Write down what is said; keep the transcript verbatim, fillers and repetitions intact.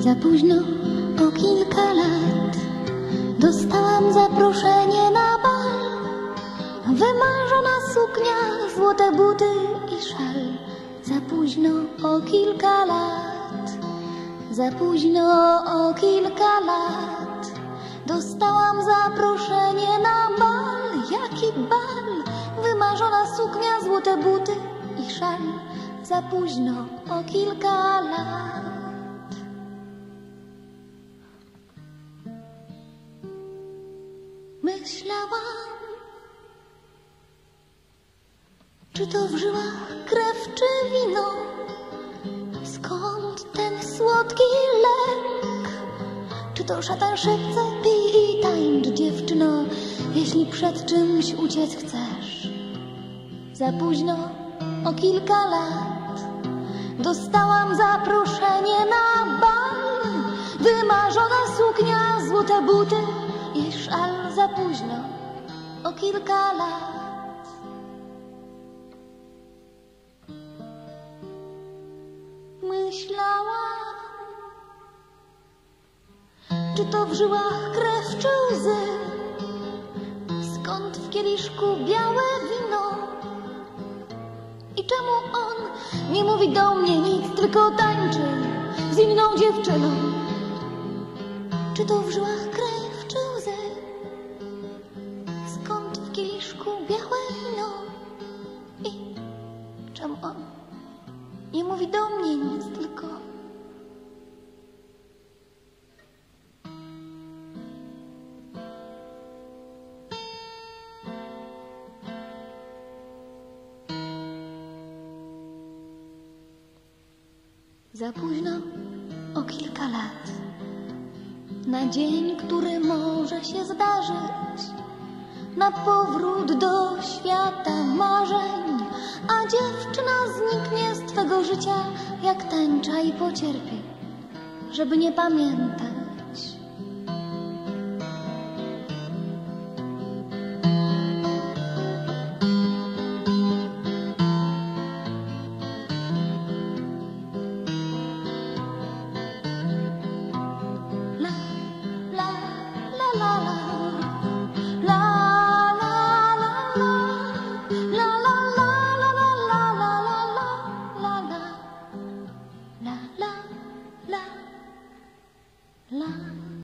Za późno o kilka lat dostałam zaproszenie na bal. Wymarzona suknia, złote buty i szal. Za późno o kilka lat, za późno o kilka lat dostałam zaproszenie na bal. Jaki bal? Wymarzona suknia, złote buty i szal. Za późno o kilka lat. Myślałam, czy to w żyłach krew czy wino? Skąd ten słodki lęk? Czy to szatan szepce, pij i tańcz, dziewczyno, jeśli przed czymś uciec chcesz? Za późno o kilka lat dostałam zaproszenie na bal. Wymarzona suknia, złote buty i szal. Za późno o kilka lat. Myślałam, czy to w żyłach krew czy łzy? Skąd w kieliszku białe wino? I czemu on nie mówi do mnie nic, tylko tańczy z inną dziewczyną? Czy to w żyłach krew czy łzy? Skąd w kieliszku białe wino? I czemu on nie mówi do mnie nic, tylko za późno o kilka lat na dzień, który może się zdarzyć, na powrót do świata marzeń, a dziewczyna zniknie z twego życia jak tęcza i pocierpi, żeby nie pamiętać. La